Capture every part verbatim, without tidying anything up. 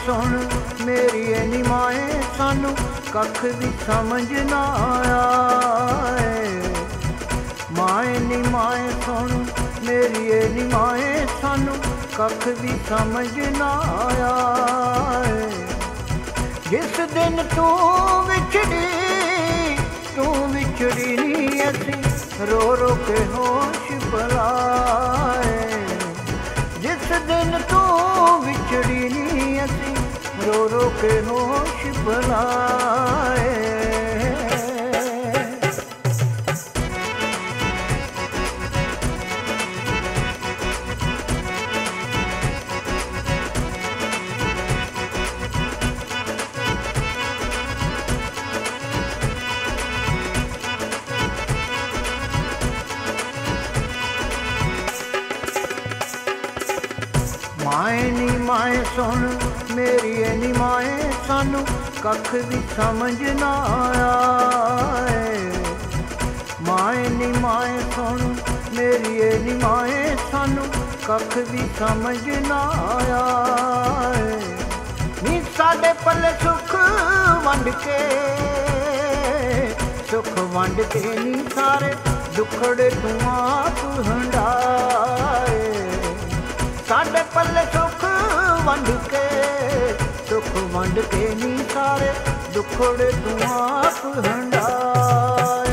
सुन मेरी नी माए सानू कख भी समझ ना आए। माए नी माए सुन मेरी नी माए सानू कख भी समझ ना आए। जिस दिन तू विछड़ी तू विछड़ी नी असी रो रो के होश भुलाए। जिस दिन तू विछड़ी नी असी रो रो के होश भुलाए। माए नी माए सुन मेरी नी माए सानू कख भी समझ ना आए। माए नी माए सुन मेरी नी माए सानू कख भी समझ ना आए। नी साडे पल्ले सुख वंड के सुख वंड के नी सारे दुखड़े तू आप हंडाए। साडे पल्ले सुख वंड के सुख वंड के नी सारे दुखड़े तू आप हंडाए।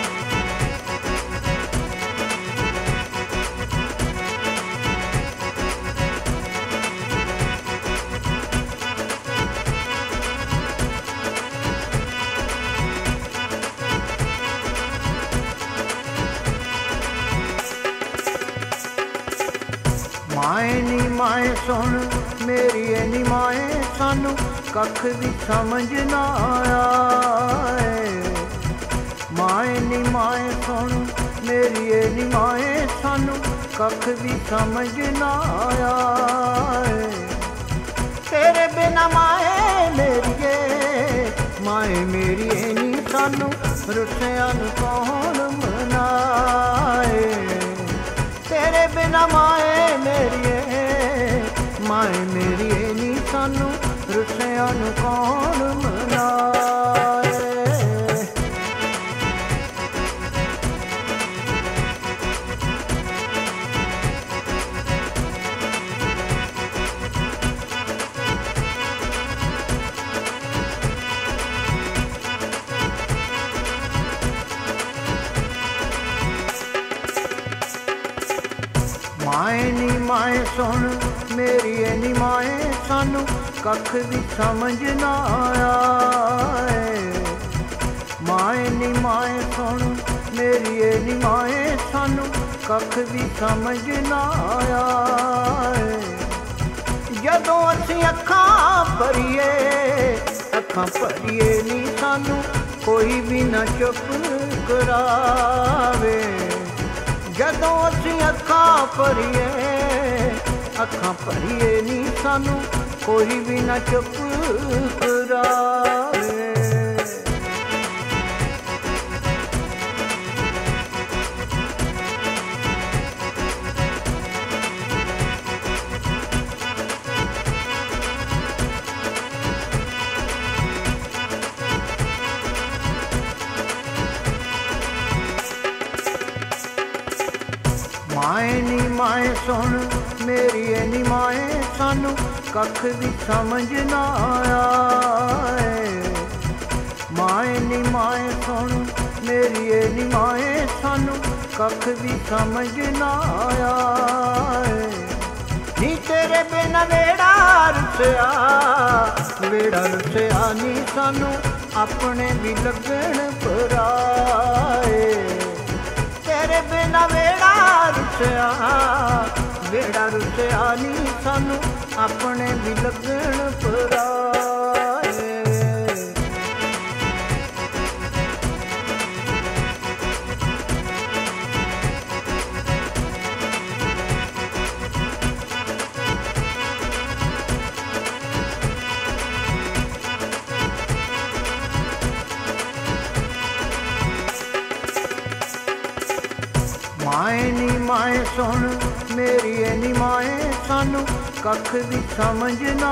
माए नी माए सुन मेरी नी माए सानू कख भी समझ ना आए। माए नी माए सुन मेरी नी माए सानू कख भी समझ ना आए। तेरे बिना माए मेरिए माए मेरी नी सानू रुसिया नू कौन मनाए। तेरे बिना माए मेरिए माए मेरी नी सानू रुसिया नू कौन मनाए। माए नी माए सुन मेरी नी माए सानू कख भी समझ ना आए। माए नी माए सुन मेरी नी माए सानू कख भी समझ ना आए। जदों असीं अखां भरीए अखां भरीए नी सानू कोई भी ना चुप करावे। जदों असीं अखां भरीए अखां भरीए नी सानू कोई भी ना चुप करावे। माए नी माए सुन मेरी नी माए सानू कख भी समझ ना आए। माए नी माए सुन मेरी नी माए सानू कख भी समझ ना आए। नी तेरे बिना वेड़ा रुसिया वेड़ा रुसिया नी सानू अपने भी लगन पराए। तेरे बिना वेड़ा रुसिया वेड़ा रुसिया नी सानू अपने भी लगन पराए। माए नी माए सुन मेरी नी माए सानू ਕੱਖ ਵੀ ਸਮਝ ਨਾ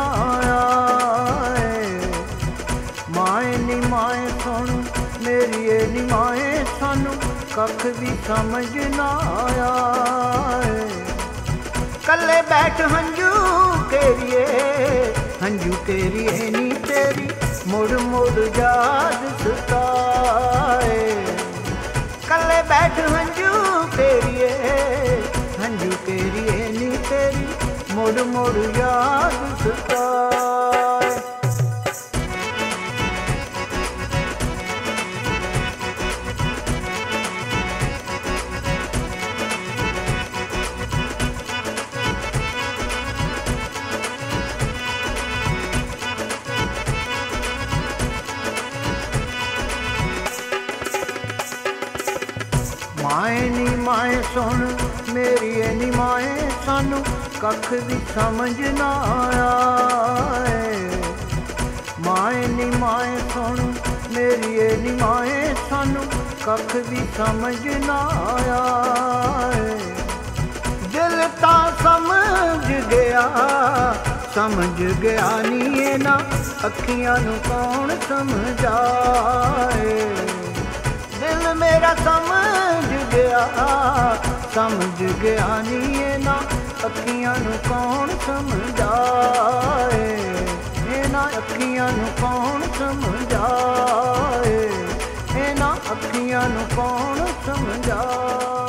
ਆਏ। ਮਾਏ ਨੀ ਮਾਏ ਸੁਣ ਮੇਰੀ ਏ ਨੀ ਮਾਏ, ਸਾਨੂੰ ਕੱਖ ਵੀ ਸਮਝ ਨਾ ਆਏ। ਕੱਲੇ ਬੈਠ ਹੰਝੂ ਕੇਰੀਏ, ਹੰਝੂ ਕੇਰੀਏ ਨੀ ਤੇਰੀ ਮੁੜ ਮੁੜ ਯਾਦ ਸਤਾਏ। ਕੱਲੇ ਬੈਠ ਹੰਝੂ ਕੇਰੀਏ, ਹੰਝੂ ਕੇਰੀਏ ਨੀ ਤੇਰੀ ਮੁੜ ਮੁੜ ਯਾਦ ਸਤਾਏ। ਮਾਏ ਨੀ ਮਾਏ ਸੁਣ ਮੇਰੀ ਏ ਨੀ ਮਾਏ, ਸਾਨੂੰ ਕੱਖ ਵੀ ਸਮਝ ਨਾ ਆਏ। ਮਾਏ ਨੀ ਮਾਏ ਸੁਣ ਮੇਰੀ ਏ ਨੀ ਮਾਏ, ਸਾਨੂੰ ਕੱਖ ਵੀ ਸਮਝ ਨਾ ਆਏ। ਦਿਲ ਤਾਂ ਸਮਝ ਗਿਆ, ਸਮਝ ਗਿਆ ਨੀ ਇਹਨਾਂ ਅੱਖੀਆਂ ਨੂੰ ਕੌਣ ਸਮਝਾਏ। ਦਿਲ ਮੇਰਾ ਸਮਝ ਗਿਆ, ਸਮਝ ਗਿਆ ਨੀ ਇਹਨਾਂ ਅੱਖੀਆਂ ਨੂੰ ਕੌਣ ਸਮਝਾਏ। ਇਹਨਾਂ ਅੱਖੀਆਂ ਨੂੰ ਕੌਣ ਸਮਝਾਏ, ਇਹਨਾਂ ਅੱਖੀਆਂ ਨੂੰ ਕੌਣ ਸਮਝਾਏ।